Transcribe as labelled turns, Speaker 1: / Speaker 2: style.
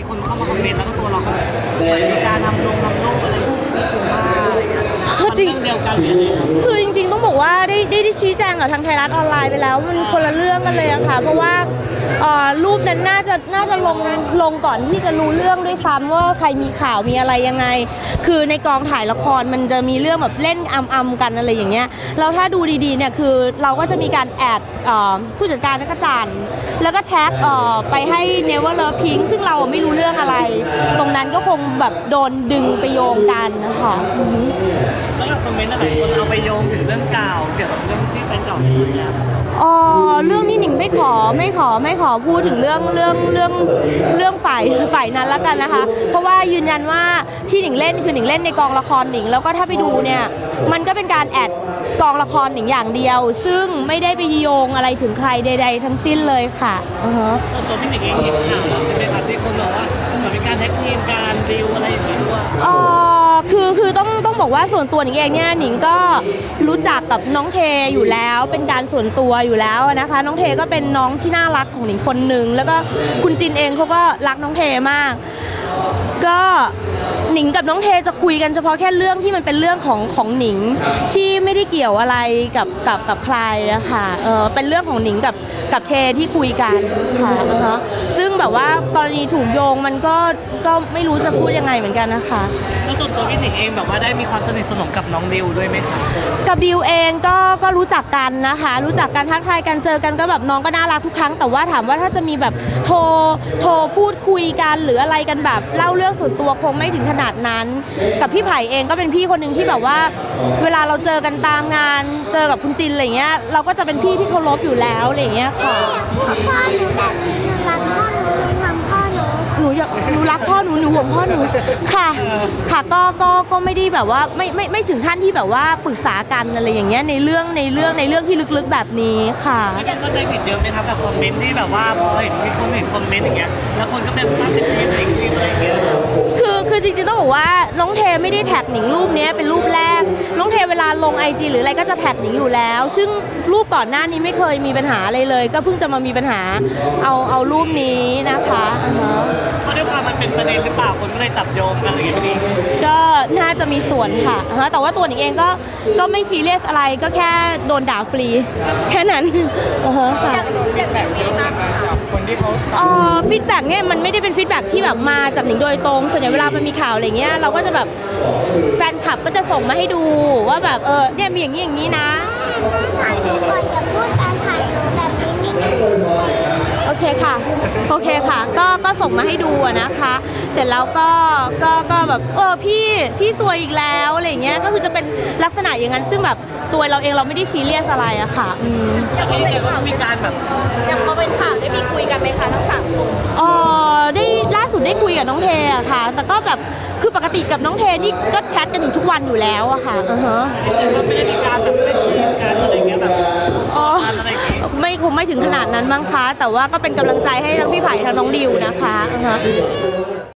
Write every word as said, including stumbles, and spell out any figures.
Speaker 1: คนเข้ามาคอมเมนต์แล้วก็ตัวเราก็มีการทำลงทำโลกอะไรพวกนี้ถูกมากอะไรเงี้ยจริงเดียวกันเลย
Speaker 2: คือจริงๆต้องบอกว่าได้ได้ได้ชี้แจงกับทางไทยรัฐออนไลน์ไปแล้วมันคนละเรื่องกันเลยอะค่ะเพราะว่ารูปนั้นน่าจะน่าจะลงลงก่อนที่จะรู้เรื่องด้วยซ้ำว่าใครมีข่าวมีอะไรยังไงคือในกองถ่ายละครมันจะมีเรื่องแบบเล่นอัมๆกันอะไรอย่างเงี้ยแล้วถ้าดูดีๆเนี่ยคือเราก็จะมีการแอดผู้จัดการนักจันทร์แล้วก็แท็กไปให้ Never Love Pink ซึ่งเราไม่รู้เรื่องอะไรตรงนั้นก็คงแบบโดนดึงไปโยงกันนะคะ
Speaker 1: แล้วก็คอมเมนต์อะไรคนเอาไปโยงถึงเรื่องเก่าเกี่ยวกับเรื่องที่เป็นเก่าเนี่ย
Speaker 2: อ๋อเรื่องนี้หนิงไม่ขอไม่ขอไม่ขอพูดถึงเรื่องเรื่องเรื่องเรื่องฝ่ายฝ่ายนั้นแล้วกันนะคะเพราะว่ายืนยันว่าที่หนิงเล่นคือหนิงเล่นในกองละครหนิงแล้วก็ถ้าไปดูเนี่ยมันก็เป็นการแอดกองละครหนิงอย่างเดียวซึ่งไม่ได้ไปโยงอะไรถึงใครใดๆทั้งสิ้นเลยค่ะอือฮะ
Speaker 1: ตัวพี่หนิงเองเห็นข่าวแล้วใช่ไหมครับที่คนบอกว่ามีการแท็กทีมการดิวอะไรอย่างนี้ด้วย
Speaker 2: อ๋อคือคือต้องต้องบอกว่าส่วนตัวหนิงเองเนี่ยหนิงก็รู้จักกับน้องเทอยู่แล้วเป็นการส่วนตัวอยู่แล้วนะคะน้องเทก็เป็นน้องที่น่ารักของหนิงคนหนึ่งแล้วก็คุณจินเองเขาก็รักน้องเทมากก็หนิงกับน้องเทจะคุยกันเฉพาะแค่เรื่องที่มันเป็นเรื่องของของหนิงที่ไม่ได้เกี่ยวอะไรกับกับกับใครอะค่ะเออเป็นเรื่องของหนิงกับกับเทที่คุยกันค่ะนะคะซึ่งแบบว่ากรณีถูกโยงมันก็ก็ไม่รู้จะพูดยังไงเหมือนกันนะคะ
Speaker 1: แล้วส่วนตัวพี่หนิงเองแบบว่าได้มีความสนิทสนมกับน้องดิวด้วยไหมคะ
Speaker 2: กับดิวเองก็ก็รู้จักกันนะคะรู้จักกันทักทายกันเจอกันก็แบบน้องก็น่ารักทุกครั้งแต่ว่าถามว่าถ้าจะมีแบบโทรโทรพูดคุยกันหรืออะไรกันแบบเล่าเรื่องส่วนตัวคงไม่ถึงขนาดนั้นกับพี่ไผ่เองก็เป็นพี่คนหนึ่งที่แบบว่าเวลาเราเจอกันตามงานเจอกับคุณจินอะไรเงี้ยเราก็จะเป็นพี่ที่เคารพอยู่แล้วอะไรเงี้ยค่ะ
Speaker 3: พ่อหนูแบบนี้หนูรักพ่อหนูหนูทำพ่อหนู
Speaker 2: หนูอยากหนูรักพ่อหนูหนูห่วงพ่อหนูค่ะค่ะก็ก็ก็ไม่ได้แบบว่าไม่ไม่ไม่ถึงขั้นที่แบบว่าปรึกษากันอะไรอย่างเงี้ยในเรื่องในเรื่องในเรื่องที่ลึกๆแบบนี้ค่ะ
Speaker 1: ก็ได้ผิดเยอะไหมครับกับคอมเมนต์ที่แบบว่าพอเห็นมีคนเห็นคอมเมนต์อย่างเงี้ยแล้วคนก็เป็นภาพเป็นทีมจริงๆอะไรอย่างเงี้ย
Speaker 2: คือคือจริงๆต้องบอกว่าน้องเทไม่ได้แท็กหนิงรูปนี้เป็นรูปแรกน้องเทเวลาลง ไอ จี หรืออะไรก็จะแท็กหนิงอยู่แล้วซึ่งรูปก่อนหน้านี้ไม่เคยมีปัญหาอะไรเลยก็เพิ่งจะมามีปัญหาเอาเอารูปนี้นะคะ
Speaker 1: เพราะด้วยความมันเป็นประเด็นหรือเปล่าคนก็เลยตัดโยงกันอะไรอย่างนี้
Speaker 2: ก็น่าจะมีส่วนค่ะแต่ว่าตัวหนิงเองก็ก็ไม่ซีเรียสอะไรก็แค่โดนด่าฟรีแค่นั้นค่ะ
Speaker 1: คนที่เขา
Speaker 2: ฟีดแบ็กเนี่ยมันไม่ได้เป็นฟีดแบ็กที่แบบมาจากหนิงโดยตรงส่วนใหญ่เวลามันมีข่าวอะไรเงี้ยเราก็จะแบบแฟนคลับก็จะส่งมาให้ดูว่าแบบเออเนี่ยมีอย่างนี้อย่างนี้นะ
Speaker 3: ถ่ายรูปก่อนอย่าพูดแฟนถ่ายรูปแบบนี้ไม่ได้
Speaker 2: โอเคค่ะโอเคค่ะก็ก็ส่งมาให้ดูนะคะเสร็จแล้วก็ก็ก็แบบเออพี่พี่สวยอีกแล้วอะไรเงี้ยก็คือจะเป็นลักษณะอย่างนั้นซึ่งแบบตัวเราเองเราไม่ได้ซีเรียสอะไรอะค่ะอืม
Speaker 1: อย่างนี้แต่ก็มีการแบบ
Speaker 2: อย่างพอเป็นข่าวได้มีคุยกันไหมคะทั้งสามคนอ๋อได้ล่าสุดได้คุยกับน้องเทอะค่ะแต่ก็แบบคือปกติกับน้องเทนี่ก็แชทกันอยู่ทุกวันอยู่แล้วอะค่ะอือฮะ
Speaker 1: ไม่ได้มีการแบบไม่ได้มีการอะไรเงี้ยแบบ
Speaker 2: อ๋อไม่คงไม่ถึงขนาดนั้นมั้งคะแต่ว่าก็เป็นกำลังใจให้ทั้งพี่ไผ่ทั้งน้องดิวนะคะอือฮะ